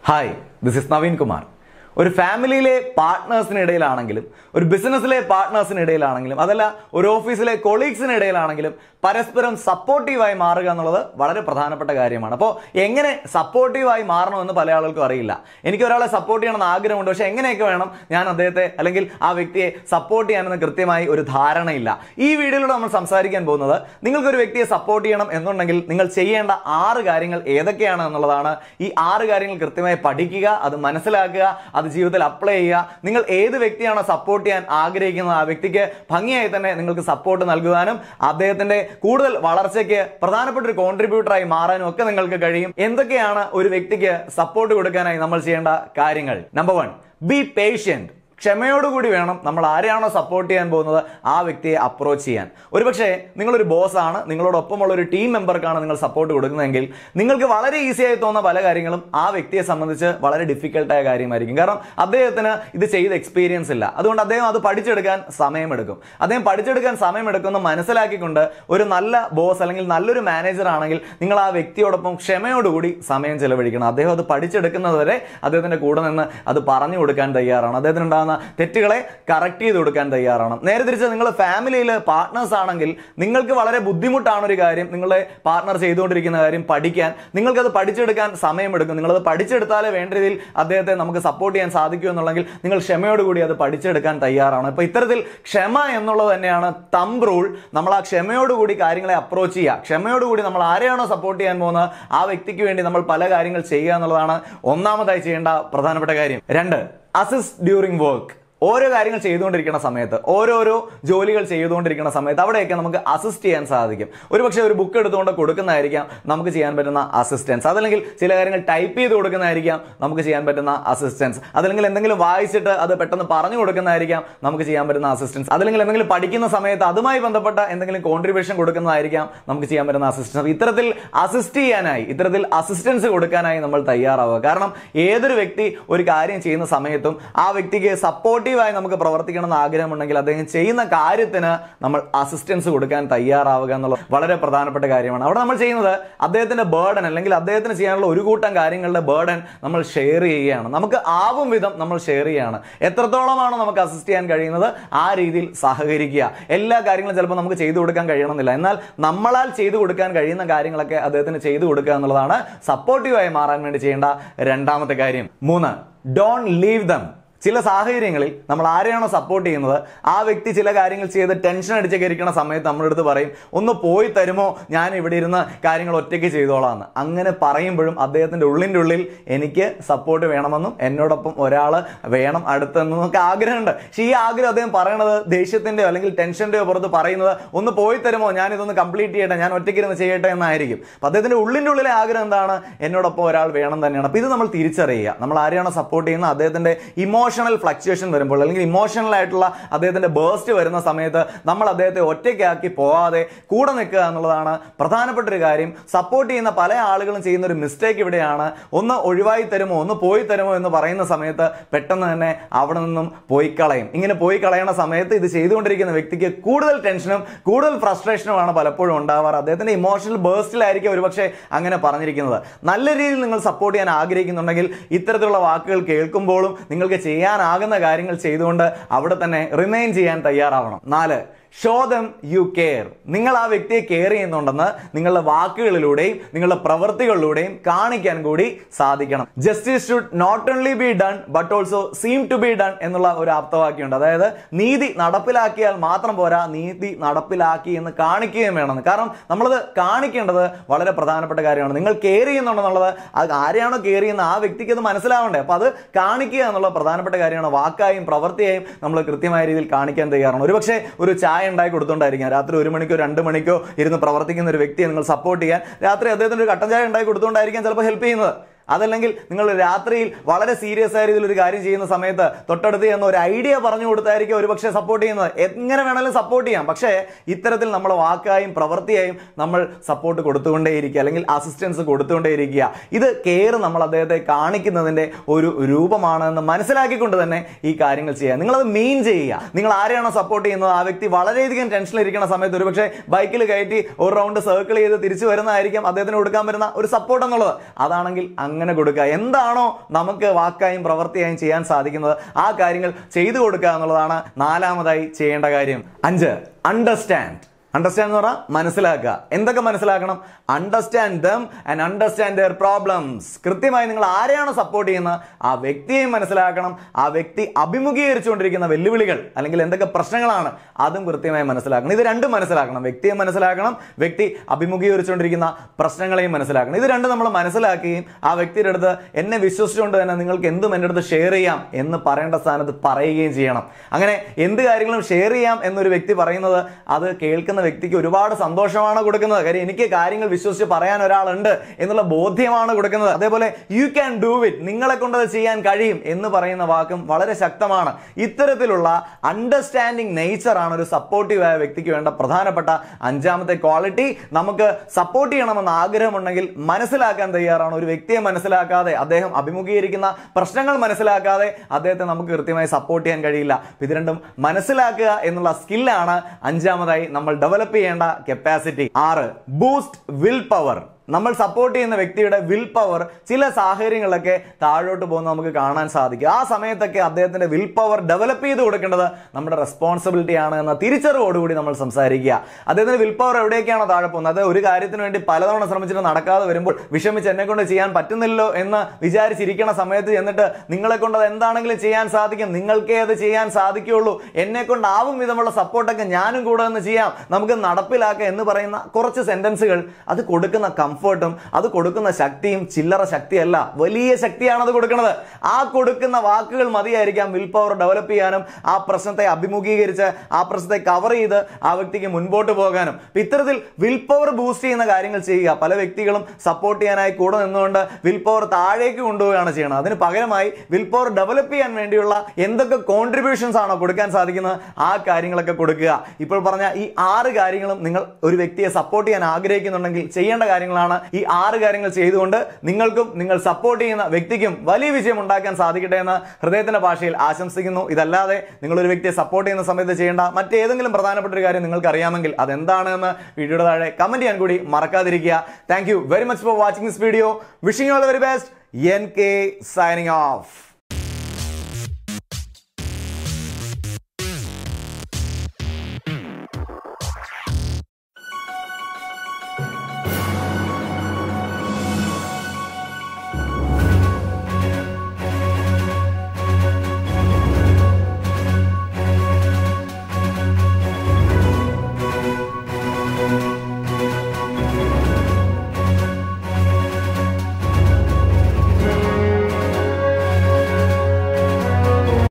Hi, this is Naveen Kumar. ഒരു ഫാമിലിയിലെ പാർട്ട്നേഴ്സിനിടയിലാണെങ്കിലും ഒരു ബിസിനസ്സിലെ പാർട്ട്നേഴ്സിനിടയിലാണെങ്കിലും അതല്ല ഒരു ഓഫീസിലെ കൊളീഗ്സിനിടയിലാണെങ്കിലും പരസ്പരം സപ്പോർട്ടീവായി മാറുക എന്നുള്ളത് വളരെ പ്രധാനപ്പെട്ട കാര്യമാണ്. അപ്പോൾ എങ്ങനെ സപ്പോർട്ടീവായി മാറണമെന്ന് പല ആളുകൾക്കും അറിയില്ല. എനിക്ക് ഒരാളെ സപ്പോർട്ട് ചെയ്യണമെന്ന് ആഗ്രഹമുണ്ട്, പക്ഷേ എങ്ങനെയൊക്കെ വേണം ഞാൻ അദ്ദേഹത്തെ അല്ലെങ്കിൽ ആ വ്യക്തിയെ സപ്പോർട്ട് ചെയ്യാനെന്ന് കൃത്യമായി ഒരു ധാരണയില്ല. ഈ വീഡിയോയിലൂടെ നമ്മൾ സംസാരിക്കാൻ പോകുന്നത് നിങ്ങൾക്കൊരു വ്യക്തിയെ സപ്പോർട്ട് ചെയ്യണം എന്നുണ്ടെങ്കിൽ നിങ്ങൾ ചെയ്യേണ്ട 6 കാര്യങ്ങൾ ഏതൊക്കെയാണ് എന്നുള്ളതാണ്. ഈ 6 കാര്യങ്ങൾ കൃത്യമായി പഠിക്കുക, അത് മനസ്സിലാക്കുക, അത് ജീവിതത്തിൽ അപ്ലൈ ചെയ്യുക. നിങ്ങൾ ഏത് വ്യക്തിയാണോ സപ്പോർട്ട് ചെയ്യാൻ ആഗ്രഹിക്കുന്നത് ആ വ്യക്തിക്ക് ഭംഗിയായി തന്നെ നിങ്ങൾക്ക് സപ്പോർട്ട് നൽകുവാനും അദ്ദേഹത്തിന്റെ കൂടുതൽ വളർച്ചയ്ക്ക് പ്രധാനപ്പെട്ട ഒരു കോൺട്രിബ്യൂട്ടറായി മാറാനും ഒക്കെ നിങ്ങൾക്ക് കഴിയും. എന്തൊക്കെയാണ് ഒരു വ്യക്തിക്ക് സപ്പോർട്ട് കൊടുക്കാനായി നമ്മൾ ചെയ്യേണ്ട കാര്യങ്ങൾ? Number 1, be patient. ക്ഷമയോടുകൂടി വേണം നമ്മൾ ആരെയാണോ സപ്പോർട്ട് ചെയ്യാൻ പോകുന്നത് ആ വ്യക്തിയെ അപ്രോച്ച് ചെയ്യാൻ. ഒരുപക്ഷെ നിങ്ങളൊരു ബോസാണ്, നിങ്ങളോടൊപ്പമുള്ള ഒരു ടീം മെമ്പർക്കാണ് നിങ്ങൾ സപ്പോർട്ട് കൊടുക്കുന്നതെങ്കിൽ നിങ്ങൾക്ക് വളരെ ഈസിയായി തോന്നുന്ന പല കാര്യങ്ങളും ആ വ്യക്തിയെ സംബന്ധിച്ച് വളരെ ഡിഫിക്കൽട്ടായ കാര്യമായിരിക്കും. കാരണം അദ്ദേഹത്തിന് ഇത് ചെയ്ത് എക്സ്പീരിയൻസ് ഇല്ല. അതുകൊണ്ട് അദ്ദേഹം അത് പഠിച്ചെടുക്കാൻ സമയമെടുക്കും. അദ്ദേഹം പഠിച്ചെടുക്കാൻ സമയമെടുക്കുമെന്ന് മനസ്സിലാക്കിക്കൊണ്ട് ഒരു നല്ല ബോസ് അല്ലെങ്കിൽ നല്ലൊരു മാനേജർ ആണെങ്കിൽ നിങ്ങൾ ആ വ്യക്തിയോടൊപ്പം ക്ഷമയോടുകൂടി സമയം ചെലവഴിക്കണം. അദ്ദേഹം അത് പഠിച്ചെടുക്കുന്നതുവരെ അദ്ദേഹത്തിന്റെ കൂടെ നിന്ന് അത് പറഞ്ഞു കൊടുക്കാൻ തയ്യാറാണ്. അദ്ദേഹത്തിനുണ്ടാകുന്ന തെറ്റുകളെ കറക്റ്റ് ചെയ്ത് കൊടുക്കാൻ തയ്യാറാണ്. നേരെ തിരിച്ച് നിങ്ങൾ ഫാമിലിയിൽ പാർട്ട്നേഴ്സ് ആണെങ്കിൽ നിങ്ങൾക്ക് വളരെ ബുദ്ധിമുട്ടാണ് ഒരു കാര്യം, നിങ്ങളുടെ പാർട്ട്ണർ ചെയ്തുകൊണ്ടിരിക്കുന്ന കാര്യം പഠിക്കാൻ. നിങ്ങൾക്കത് പഠിച്ചെടുക്കാൻ സമയമെടുക്കും. നിങ്ങളത് പഠിച്ചെടുത്താലേ വേണ്ട രീതിയിൽ അദ്ദേഹത്തെ നമുക്ക് സപ്പോർട്ട് ചെയ്യാൻ സാധിക്കൂ എന്നുള്ളെങ്കിൽ നിങ്ങൾ ക്ഷമയോടുകൂടി അത് പഠിച്ചെടുക്കാൻ തയ്യാറാണ്. അപ്പോൾ ഇത്തരത്തിൽ ക്ഷമ എന്നുള്ളത് തന്നെയാണ് തമ്പ് റൂൾ. നമ്മൾ ആ ക്ഷമയോടുകൂടി കാര്യങ്ങളെ അപ്രോച്ച് ചെയ്യുക. ക്ഷമയോടുകൂടി നമ്മൾ ആരെയാണോ സപ്പോർട്ട് ചെയ്യാൻ പോകുന്നത് ആ വ്യക്തിക്ക് വേണ്ടി നമ്മൾ പല കാര്യങ്ങൾ ചെയ്യുക എന്നുള്ളതാണ് ഒന്നാമതായി ചെയ്യേണ്ട പ്രധാനപ്പെട്ട കാര്യം. 2, അസിസ്റ്റ് ഡ്യൂറിംഗ് വർക്ക്. ഓരോ കാര്യങ്ങൾ ചെയ്തുകൊണ്ടിരിക്കുന്ന സമയത്ത്, ഓരോരോ ജോലികൾ ചെയ്തുകൊണ്ടിരിക്കുന്ന സമയത്ത് അവിടെയൊക്കെ നമുക്ക് അസിസ്റ്റ് ചെയ്യാൻ സാധിക്കും. ഒരുപക്ഷെ ഒരു ബുക്ക് എടുത്തുകൊണ്ട് കൊടുക്കുന്നതായിരിക്കാം നമുക്ക് ചെയ്യാൻ പറ്റുന്ന അസിസ്റ്റൻസ്. അതല്ലെങ്കിൽ ചില കാര്യങ്ങൾ ടൈപ്പ് ചെയ്ത് കൊടുക്കുന്നതായിരിക്കാം നമുക്ക് ചെയ്യാൻ പറ്റുന്ന അസിസ്റ്റൻസ്. അതല്ലെങ്കിൽ എന്തെങ്കിലും വായിച്ചിട്ട് അത് പെട്ടെന്ന് പറഞ്ഞു കൊടുക്കുന്നതായിരിക്കാം നമുക്ക് ചെയ്യാൻ പറ്റുന്ന അസിസ്റ്റൻസ്. അതല്ലെങ്കിൽ എന്തെങ്കിലും പഠിക്കുന്ന സമയത്ത് അതുമായി ബന്ധപ്പെട്ട എന്തെങ്കിലും കോൺട്രിബ്യൂഷൻ കൊടുക്കുന്നതായിരിക്കാം നമുക്ക് ചെയ്യാൻ പറ്റുന്ന അസിസ്റ്റൻസ്. ഇത്തരത്തിൽ അസിസ്റ്റ് ചെയ്യാനായി, ഇത്തരത്തിൽ അസിസ്റ്റൻസ് കൊടുക്കാനായി നമ്മൾ തയ്യാറാവുക. കാരണം ഏതൊരു വ്യക്തി ഒരു കാര്യം ചെയ്യുന്ന സമയത്തും ആ വ്യക്തിക്ക് സപ്പോർട്ട് നമുക്ക് പ്രവർത്തിക്കണം എന്ന് ആഗ്രഹമുണ്ടെങ്കിൽ അദ്ദേഹം ചെയ്യുന്ന കാര്യത്തിന് നമ്മൾ അസിസ്റ്റൻസ് കൊടുക്കാൻ തയ്യാറാവുക എന്നുള്ളത് വളരെ പ്രധാനപ്പെട്ട കാര്യമാണ്. അവിടെ നമ്മൾ ചെയ്യുന്നത് അദ്ദേഹത്തിന്റെ ബേർഡൻ അല്ലെങ്കിൽ അദ്ദേഹത്തിന് ചെയ്യാനുള്ള ഒരു കൂട്ടം കാര്യങ്ങളുടെ ബേർഡൻ നമ്മൾ ഷെയർ ചെയ്യുകയാണ്. നമുക്ക് ആവും വിധം നമ്മൾ ഷെയർ ചെയ്യുകയാണ്. എത്രത്തോളമാണോ നമുക്ക് അസിസ്റ്റ് ചെയ്യാൻ കഴിയുന്നത് ആ രീതിയിൽ സഹകരിക്കുക. എല്ലാ കാര്യങ്ങളും ചിലപ്പോൾ നമുക്ക് ചെയ്തു കൊടുക്കാൻ കഴിയണമെന്നില്ല, എന്നാൽ നമ്മളാൽ ചെയ്തു കൊടുക്കാൻ കഴിയുന്ന കാര്യങ്ങളൊക്കെ അദ്ദേഹത്തിന് ചെയ്തു കൊടുക്കുക എന്നുള്ളതാണ് സപ്പോർട്ടീവായി മാറാൻ വേണ്ടി ചെയ്യേണ്ട രണ്ടാമത്തെ കാര്യം. 3, ഡോണ്ട് ലീവ് ദം. ചില സാഹചര്യങ്ങളിൽ നമ്മൾ ആരെയാണോ സപ്പോർട്ട് ചെയ്യുന്നത് ആ വ്യക്തി ചില കാര്യങ്ങൾ ചെയ്ത് ടെൻഷൻ അടിച്ചൊക്കെ ഇരിക്കുന്ന സമയത്ത് നമ്മളെടുത്ത് പറയും, ഒന്ന് പോയി തരുമോ, ഞാൻ ഇവിടെ ഇരുന്ന് കാര്യങ്ങൾ ഒറ്റയ്ക്ക് ചെയ്തോളാം എന്ന്. അങ്ങനെ പറയുമ്പോഴും അദ്ദേഹത്തിൻ്റെ ഉള്ളിൻ്റെ ഉള്ളിൽ എനിക്ക് സപ്പോർട്ട് വേണമെന്നും എന്നോടൊപ്പം ഒരാൾ വേണം അടുത്തെന്നും ഒക്കെ ആഗ്രഹമുണ്ട്. പക്ഷേ ഈ ആഗ്രഹം അദ്ദേഹം പറയണത് ദേഷ്യത്തിൻ്റെയോ അല്ലെങ്കിൽ ടെൻഷൻ്റെയോ പുറത്ത് പറയുന്നത് ഒന്ന് പോയി തരുമോ, ഞാനിതൊന്ന് കംപ്ലീറ്റ് ചെയ്യട്ടെ, ഞാൻ ഒറ്റയ്ക്ക് ഇരുന്ന് ചെയ്യട്ടെ എന്നായിരിക്കും. അപ്പം അദ്ദേഹത്തിൻ്റെ ഉള്ളിൻ്റെ ഉള്ളിലെ ആഗ്രഹം എന്താണ്? എന്നോടൊപ്പം ഒരാൾ വേണം തന്നെയാണ്. അപ്പോൾ ഇത് നമ്മൾ തിരിച്ചറിയുക. നമ്മൾ ആരെയാണോ സപ്പോർട്ട് ചെയ്യുന്നത് അദ്ദേഹത്തിൻ്റെ ഇമോഷണൽ ഫ്ലക്ച്വേഷൻ വരുമ്പോൾ അല്ലെങ്കിൽ ഇമോഷണൽ ആയിട്ടുള്ള അദ്ദേഹത്തിന്റെ ബേസ്റ്റ് വരുന്ന സമയത്ത് നമ്മൾ അദ്ദേഹത്തെ ഒറ്റയ്ക്കാക്കി പോവാതെ കൂടെ നിൽക്കുക എന്നുള്ളതാണ് പ്രധാനപ്പെട്ട ഒരു കാര്യം. സപ്പോർട്ട് ചെയ്യുന്ന പല ആളുകളും ചെയ്യുന്ന ഒരു മിസ്റ്റേക്ക് ഇവിടെയാണ്. ഒന്ന് ഒഴിവായി തരുമോ, ഒന്ന് പോയി തരുമോ എന്ന് പറയുന്ന സമയത്ത് പെട്ടെന്ന് തന്നെ അവിടെ നിന്നും പോയി കളയും. ഇങ്ങനെ പോയി കളയണ സമയത്ത് ഇത് ചെയ്തുകൊണ്ടിരിക്കുന്ന വ്യക്തിക്ക് കൂടുതൽ ടെൻഷനും കൂടുതൽ ഫ്രസ്ട്രേഷനുമാണ് പലപ്പോഴും ഉണ്ടാവാറ്. അദ്ദേഹത്തിന്റെ ഇമോഷണൽ ബേസ്റ്റിലായിരിക്കും ഒരുപക്ഷെ അങ്ങനെ പറഞ്ഞിരിക്കുന്നത്. നല്ല രീതിയിൽ നിങ്ങൾ സപ്പോർട്ട് ചെയ്യാൻ ആഗ്രഹിക്കുന്നുണ്ടെങ്കിൽ ഇത്തരത്തിലുള്ള വാക്കുകൾ കേൾക്കുമ്പോഴും നിങ്ങൾക്ക് ചെയ്യാനാകുന്ന കാര്യങ്ങൾ ചെയ്തുകൊണ്ട് അവിടെ തന്നെ റിമെയിൻ ചെയ്യാൻ തയ്യാറാവണം. 4, ഷോ ദം യു കെയർ. നിങ്ങൾ ആ വ്യക്തിയെ കെയർ ചെയ്യുന്നുണ്ടെന്ന് നിങ്ങളുടെ വാക്കുകളിലൂടെയും നിങ്ങളുടെ പ്രവൃത്തികളിലൂടെയും കാണിക്കാൻ കൂടി സാധിക്കണം. Justice should not only be done but also seem to be done എന്നുള്ള ഒരു ആപ്തവാക്യമുണ്ട്. അതായത് നീതി നടപ്പിലാക്കിയാൽ മാത്രം പോരാ, നീതി നടപ്പിലാക്കി എന്ന് കാണിക്കുകയും വേണമെന്ന്. കാരണം നമ്മളത് കാണിക്കേണ്ടത് വളരെ പ്രധാനപ്പെട്ട കാര്യമാണ്. നിങ്ങൾ കെയർ ചെയ്യുന്നുണ്ടെന്നുള്ളത് അത് ആരെയാണോ കെയർ ചെയ്യുന്നത് ആ വ്യക്തിക്ക് അത് മനസ്സിലാവണ്ടേ. അപ്പോൾ അത് കാണിക്കുക എന്നുള്ള പ്രധാനപ്പെട്ട കാര്യമാണ്. വാക്കായും പ്രവൃത്തിയായും നമ്മൾ കൃത്യമായ രീതിയിൽ കാണിക്കാൻ തയ്യാറാണ്. ഒരുപക്ഷെ ഒരു ചായ ഉണ്ടായി കൊടുത്തുകൊണ്ടായിരിക്കാം രാത്രി 1 മണിക്കോ 2 മണിക്കോ ഇരുന്ന് പ്രവർത്തിക്കുന്ന ഒരു വ്യക്തിയെ നിങ്ങൾ സപ്പോർട്ട് ചെയ്യാൻ രാത്രി അദ്ദേഹത്തിന് ഒരു കട്ടൻ ചായ ഉണ്ടായി കൊടുത്തുകൊണ്ടായിരിക്കാം ചിലപ്പോൾ ഹെൽപ്പ് ചെയ്യുന്നത്. അതല്ലെങ്കിൽ നിങ്ങൾ രാത്രിയിൽ വളരെ സീരിയസ് ആയ രീതിയിൽ ഒരു കാര്യം ചെയ്യുന്ന സമയത്ത് തൊട്ടടുത്ത് ചെന്ന് ഒരു ഐഡിയ പറഞ്ഞു കൊടുത്തായിരിക്കും ഒരുപക്ഷെ സപ്പോർട്ട് ചെയ്യുന്നത്. എങ്ങനെ വേണമെങ്കിലും സപ്പോർട്ട് ചെയ്യാം, പക്ഷേ ഇത്തരത്തിൽ നമ്മൾ വാക്കായും പ്രവൃത്തിയായും നമ്മൾ സപ്പോർട്ട് കൊടുത്തുകൊണ്ടേയിരിക്കുക അല്ലെങ്കിൽ അസിസ്റ്റൻസ് കൊടുത്തുകൊണ്ടേയിരിക്കുക. ഇത് കെയർ നമ്മൾ അദ്ദേഹത്തെ കാണിക്കുന്നതിൻ്റെ ഒരു രൂപമാണെന്ന് മനസ്സിലാക്കിക്കൊണ്ട് തന്നെ ഈ കാര്യങ്ങൾ ചെയ്യുക. നിങ്ങളത് മീൻ ചെയ്യുക. നിങ്ങൾ ആരെയാണോ സപ്പോർട്ട് ചെയ്യുന്നത് ആ വ്യക്തി വളരെയധികം ടെൻഷനിലിരിക്കുന്ന സമയത്ത് ഒരുപക്ഷെ ബൈക്കിൽ കയറ്റി ഒരു റൗണ്ട് സർക്കിൾ ചെയ്ത് തിരിച്ചു വരുന്നതായിരിക്കും അദ്ദേഹത്തിന് കൊടുക്കാൻ പറ്റുന്ന ഒരു സപ്പോർട്ട് എന്നുള്ളത്. അതാണെങ്കിൽ അങ്ങനെ കൊടുക്കുക. എന്താണോ നമുക്ക് വാക്കായും പ്രവൃത്തിയായും ചെയ്യാൻ സാധിക്കുന്നത് ആ കാര്യങ്ങൾ ചെയ്തു കൊടുക്കുക എന്നുള്ളതാണ് നാലാമതായി ചെയ്യേണ്ട കാര്യം. 5, അണ്ടർസ്റ്റാൻഡ്. അണ്ടർസ്റ്റാൻഡ് എന്ന് പറഞ്ഞാൽ മനസ്സിലാക്കുക. എന്തൊക്കെ മനസ്സിലാക്കണം? Understand them and understand their problems. കൃത്യമായി നിങ്ങൾ ആരെയാണോ സപ്പോർട്ട് ചെയ്യുന്നത് ആ വ്യക്തിയെയും മനസ്സിലാക്കണം. ആ വ്യക്തി അഭിമുഖീകരിച്ചുകൊണ്ടിരിക്കുന്ന വെല്ലുവിളികൾ അല്ലെങ്കിൽ എന്തൊക്കെ പ്രശ്നങ്ങളാണ് അതും കൃത്യമായി മനസ്സിലാക്കണം. ഇത് രണ്ടും മനസ്സിലാക്കണം. വ്യക്തിയെ മനസ്സിലാക്കണം, വ്യക്തി അഭിമുഖീകരിച്ചുകൊണ്ടിരിക്കുന്ന പ്രശ്നങ്ങളെയും മനസ്സിലാക്കണം. ഇത് രണ്ടും നമ്മൾ മനസ്സിലാക്കുകയും ആ വ്യക്തിയുടെ അടുത്ത് എന്നെ വിശ്വസിച്ചുകൊണ്ട് തന്നെ നിങ്ങൾക്ക് എന്തും എൻ്റെ അടുത്ത് ഷെയർ ചെയ്യാം എന്ന് പറയേണ്ട സ്ഥാനത്ത് പറയുകയും ചെയ്യണം. അങ്ങനെ എന്ത് കാര്യങ്ങളും ഷെയർ ചെയ്യാം എന്നൊരു വ്യക്തി പറയുന്നത് അത് കേൾക്കുന്ന വ്യക്തിക്ക് ഒരുപാട് സന്തോഷമാണ് കൊടുക്കുന്നത്. കാര്യം എനിക്ക് കാര്യങ്ങൾ വിശ്വസിച്ച് പറയാൻ ഒരാളുണ്ട് എന്നുള്ള ബോധ്യമാണ് കൊടുക്കുന്നത്. അതേപോലെ യു ക്യാൻ ഡു ഇറ്റ്, നിങ്ങളെ കൊണ്ട് അത് ചെയ്യാൻ കഴിയും എന്ന് പറയുന്ന വാക്കും വളരെ ശക്തമാണ്. ഇത്തരത്തിലുള്ള അണ്ടർസ്റ്റാൻഡിങ് നേച്ചറാണ് ഒരു സപ്പോർട്ടീവായ വ്യക്തിക്ക് വേണ്ട പ്രധാനപ്പെട്ട 5ാമത്തെ ക്വാളിറ്റി. നമുക്ക് സപ്പോർട്ട് ചെയ്യണമെന്ന് ആഗ്രഹമുണ്ടെങ്കിൽ മനസ്സിലാക്കാൻ തയ്യാറാണ്. ഒരു വ്യക്തിയെ മനസ്സിലാക്കാതെ, അദ്ദേഹം അഭിമുഖീകരിക്കുന്ന പ്രശ്നങ്ങൾ മനസ്സിലാക്കാതെ അദ്ദേഹത്തെ നമുക്ക് കൃത്യമായി സപ്പോർട്ട് ചെയ്യാൻ കഴിയില്ല. ഇത് രണ്ടും മനസ്സിലാക്കുക എന്നുള്ള സ്കില്ലാണ് 5ാമതായി നമ്മൾ ഡെവലപ്പ് ചെയ്യേണ്ട കപ്പാസിറ്റി. 6, boost will power. നമ്മൾ സപ്പോർട്ട് ചെയ്യുന്ന വ്യക്തിയുടെ വിൽ പവർ ചില സാഹചര്യങ്ങളിലൊക്കെ താഴോട്ട് പോകുന്ന നമുക്ക് കാണാൻ സാധിക്കും. ആ സമയത്തൊക്കെ അദ്ദേഹത്തിന്റെ വിൽ പവർ ഡെവലപ്പ് ചെയ്ത് കൊടുക്കേണ്ടത് നമ്മുടെ റെസ്പോൺസിബിലിറ്റി ആണ് എന്ന തിരിച്ചറിവോടുകൂടി നമ്മൾ സംസാരിക്കുക. അദ്ദേഹത്തിന്റെ വിൽ പവർ എവിടേക്കാണോ താഴെ പോകുന്നത്, അത് ഒരു കാര്യത്തിന് വേണ്ടി പലതവണ ശ്രമിച്ചിട്ട് നടക്കാതെ വരുമ്പോൾ വിഷമിച്ച് എന്നെ കൊണ്ട് ചെയ്യാൻ പറ്റുന്നില്ലോ എന്ന് വിചാരിച്ചിരിക്കുന്ന സമയത്ത് ചെന്നിട്ട് നിങ്ങളെ കൊണ്ട് അത് എന്താണെങ്കിലും ചെയ്യാൻ സാധിക്കും, നിങ്ങൾക്കേ അത് ചെയ്യാൻ സാധിക്കുകയുള്ളൂ, എന്നെ കൊണ്ടാവും വിധമുള്ള സപ്പോർട്ടൊക്കെ ഞാനും കൂടെ ഒന്ന് ചെയ്യാം, നമുക്ക് നടപ്പിലാക്കാം എന്ന് പറയുന്ന കുറച്ച് സെന്റൻസുകൾ അത് കൊടുക്കുന്ന കംഫർട്ടും അത് കൊടുക്കുന്ന ശക്തിയും ചില്ലറ ശക്തിയല്ല, വലിയ ശക്തിയാണ് അത് കൊടുക്കുന്നത്. ആ കൊടുക്കുന്ന വാക്കുകൾ മതിയായിരിക്കാം വിൽ പവർ ഡെവലപ്പ് ചെയ്യാനും ആ പ്രശ്നത്തെ അഭിമുഖീകരിച്ച് ആ പ്രശ്നത്തെ കവർ ചെയ്ത് ആ വ്യക്തിക്ക് മുൻപോട്ട് പോകാനും. ഇത്തരത്തിൽ വിൽ പവർ ബൂസ്റ്റ് ചെയ്യുന്ന കാര്യങ്ങൾ ചെയ്യുക. പല വ്യക്തികളും സപ്പോർട്ട് ചെയ്യാനായി കൂടെ നിന്നുകൊണ്ട് വിൽ പവർ താഴേക്ക് കൊണ്ടുപോവുകയാണ് ചെയ്യുന്നത്. അതിന് പകരമായി വിൽ പവർ ഡെവലപ്പ് ചെയ്യാൻ വേണ്ടിയുള്ള എന്തൊക്കെ കോൺട്രിബ്യൂഷൻസ് ആണോ കൊടുക്കാൻ സാധിക്കുന്നത് ആ കാര്യങ്ങളൊക്കെ കൊടുക്കുക. ഇപ്പോൾ പറഞ്ഞ ഈ 6 കാര്യങ്ങളും നിങ്ങൾ ഒരു വ്യക്തിയെ സപ്പോർട്ട് ചെയ്യാൻ ആഗ്രഹിക്കുന്നുണ്ടെങ്കിൽ ചെയ്യേണ്ട കാര്യങ്ങളാണ്. ഈ 6 കാര്യങ്ങൾ ചെയ്തുകൊണ്ട് നിങ്ങൾക്കും നിങ്ങൾ സപ്പോർട്ട് ചെയ്യുന്ന വ്യക്തിക്കും വലിയ വിജയം ഉണ്ടാക്കാൻ സാധിക്കട്ടെ എന്ന് ഹൃദയത്തിന്റെ ഭാഷയിൽ ആശംസിക്കുന്നു. ഇതല്ലാതെ നിങ്ങൾ ഒരു വ്യക്തിയെ സപ്പോർട്ട് ചെയ്യുന്ന സമയത്ത് ചെയ്യേണ്ട മറ്റേതെങ്കിലും പ്രധാനപ്പെട്ട ഒരു കാര്യം നിങ്ങൾക്ക് അറിയാമെങ്കിൽ അതെന്താണെന്ന് വീഡിയോയുടെ താഴെ കമന്റ് ചെയ്യാൻ കൂടി മറക്കാതിരിക്കുക. Thank you very much for watching this video. Wishing you all the very best. NK signing off.